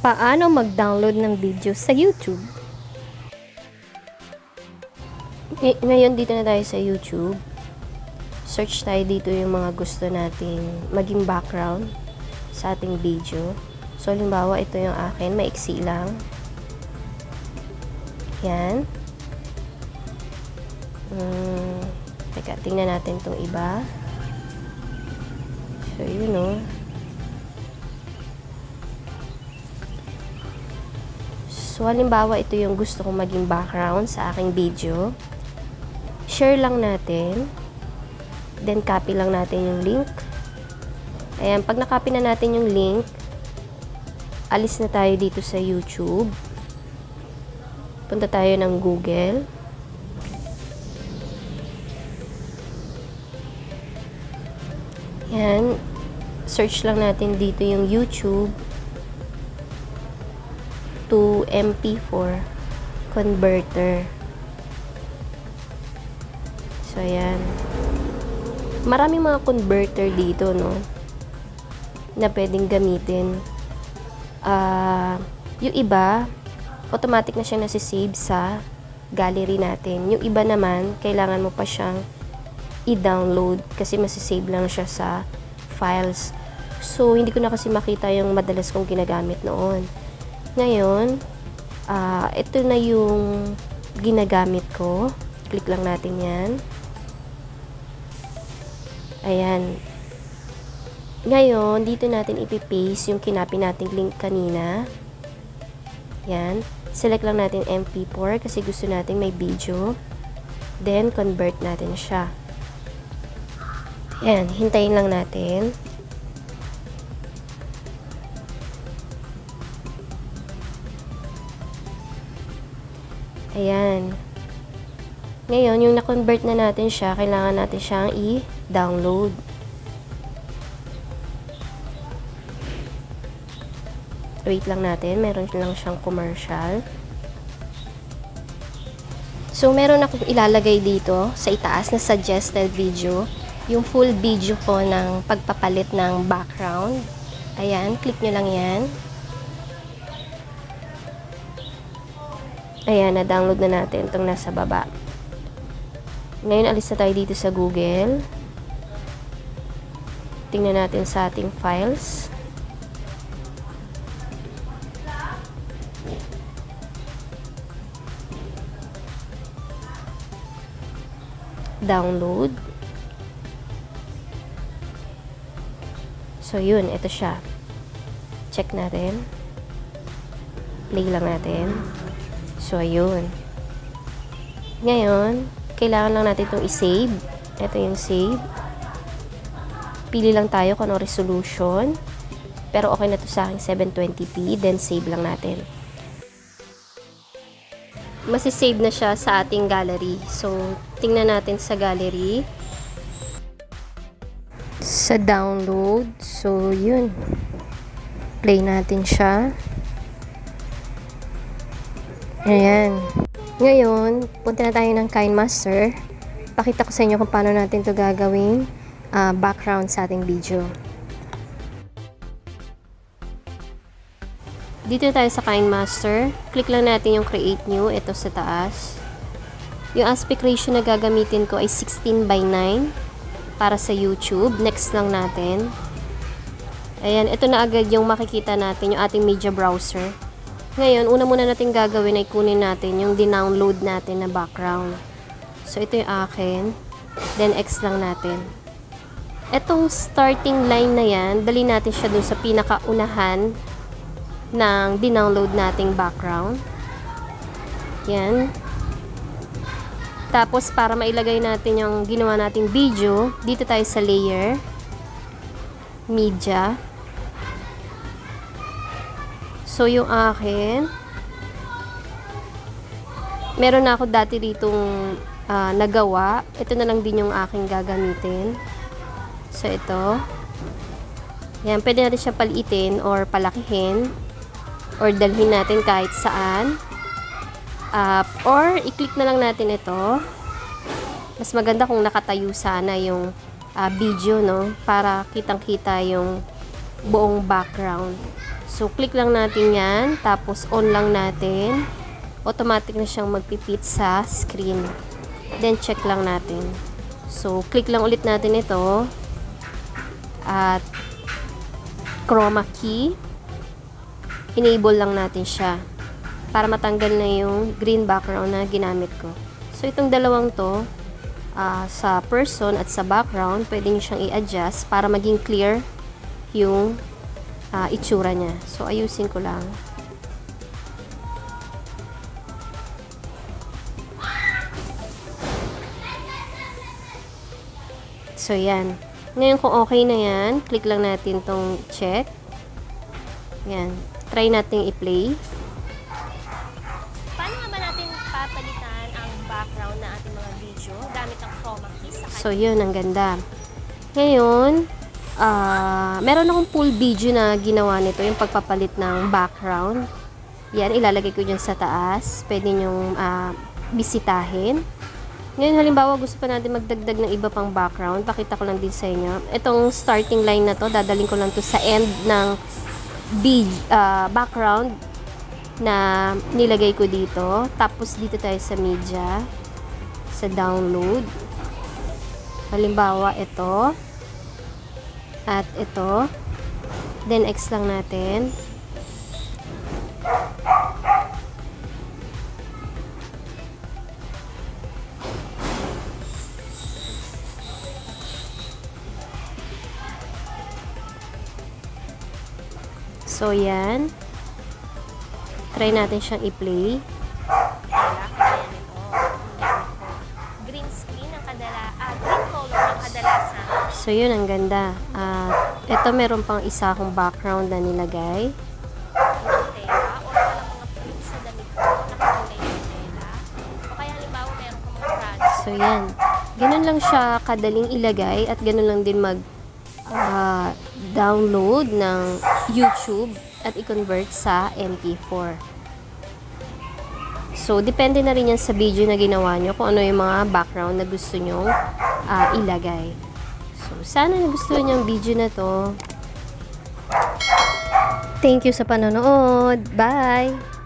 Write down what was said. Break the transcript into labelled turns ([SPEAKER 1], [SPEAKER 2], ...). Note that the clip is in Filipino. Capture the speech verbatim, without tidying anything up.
[SPEAKER 1] Paano mag-download ng video sa YouTube? Ngay- ngayon dito na tayo sa YouTube. Search tayo dito yung mga gusto nating maging background sa ating video. So, halimbawa, ito yung akin. Maiksi lang. Yan. Hmm, teka, tingnan natin itong iba. So, yun o. So, halimbawa, ito yung gusto kong maging background sa aking video. Share lang natin. Then, copy lang natin yung link. Ayan, pag nakopy na natin yung link, alis na tayo dito sa YouTube. Punta tayo ng Google. Ayan, search lang natin dito yung YouTube to M P four converter. So, ayan. Maraming mga converter dito, no? Na pwedeng gamitin. Uh, yung iba, automatic na siya nasisave sa gallery natin. Yung iba naman, kailangan mo pa siyang i-download kasi masisave lang siya sa files. So, hindi ko na kasi makita yung madalas kong ginagamit noon. Ngayon, uh, ito na yung ginagamit ko. Click lang natin yan. Ayan. Ngayon, dito natin ipipaste yung kinapi nating link kanina. Yan. Select lang natin M P four kasi gusto natin may video. Then, convert natin siya. Yan. Hintayin lang natin. Ayan. Ngayon, yung na-convert na natin siya, kailangan natin siyang i-download. Wait lang natin, meron lang siyang commercial. So, meron akong ilalagay dito sa itaas na suggested video, yung full video ko ng pagpapalit ng background. Ayan, click nyo lang yan. Ayan, na-download na natin itong nasa baba. Ngayon, alis na tayo dito sa Google. Tingnan natin sa ating files. Download. So, yun. Ito siya. Check natin. Play lang natin. So, ayun. Ngayon, kailangan lang natin itong i-save. Ito yung save. Pili lang tayo kung ano resolution. Pero okay na to sa akin seven twenty p. Then, save lang natin. Masisave na siya sa ating gallery. So, tingnan natin sa gallery. Sa download. So, yun. Play natin siya. Ayan. Ngayon, punta na tayo ng KineMaster. Pakita ko sa inyo kung paano natin ito gagawing uh, background sa ating video. Dito na tayo sa KineMaster. Click lang natin yung Create New. Ito sa taas. Yung aspect ratio na gagamitin ko ay sixteen by nine para sa YouTube. Next lang natin. Ayan, ito na agad yung makikita natin, yung ating media browser. Ngayon, una muna natin gagawin ay kunin natin yung dinownload natin na background. So, ito yung akin. Then, X lang natin. Etong starting line na yan, dali natin siya dun sa pinakaunahan ng dinownload nating background. Yan. Tapos, para mailagay natin yung ginawa nating video, dito tayo sa layer, media. So, yung akin, meron na ako dati ditong uh, nagawa. Ito na lang din yung aking gagamitin. So, ito. Yan, pwede natin siya paliitin or palakihin or dalhin natin kahit saan. Uh, or, i-click na lang natin ito. Mas maganda kung nakatayo sana yung uh, video, no? Para kitang-kita yung buong background. So, click lang natin yan. Tapos, on lang natin. Automatic na siyang magpipit sa screen. Then, check lang natin. So, click lang ulit natin ito. At, chroma key. Enable lang natin siya. Para matanggal na yung green background na ginamit ko. So, itong dalawang to, uh, sa person at sa background, pwede nyo siyang i-adjust para maging clear yung uh, itsura niya. So, ayusin ko lang. So, yan. Ngayon, kung okay na yan, click lang natin tong check. Yan. Try natin i-play.
[SPEAKER 2] Papalitan ang background na ating mga video gamit ang chroma key sa
[SPEAKER 1] So, yun, ang ganda. Ngayon, uh, meron akong full video na ginawa nito, yung pagpapalit ng background. Yan, ilalagay ko dyan sa taas. Pwede nyong uh, bisitahin. Ngayon, halimbawa, gusto pa natin magdagdag ng iba pang background. Pakita ko lang din sa inyo. Itong starting line na to, dadalhin ko lang to sa end ng uh, background na nilagay ko dito. Tapos dito tayo sa media, sa download. Halimbawa ito at ito, then X lang natin. So yan, try natin siyang i-play.
[SPEAKER 2] Green screen ang kadala, ah, green color ang kadalasan.
[SPEAKER 1] So yun, ang ganda. Uh, ito meron pang isa akong background na nilagay.
[SPEAKER 2] Yung tela, o walang mga print sa damit ko, nakakulay yung tela. O kaya halimbawa meron kang mga project.
[SPEAKER 1] So yan, ganun lang siya kadaling ilagay at ganun lang din mag uh, download ng YouTube at i-convert sa M P four. So, depende na rin yan sa video na ginawa nyo kung ano yung mga background na gusto nyo uh, ilagay. So, sana nagustuhan nyo ang video na to. Thank you sa panonood. Bye!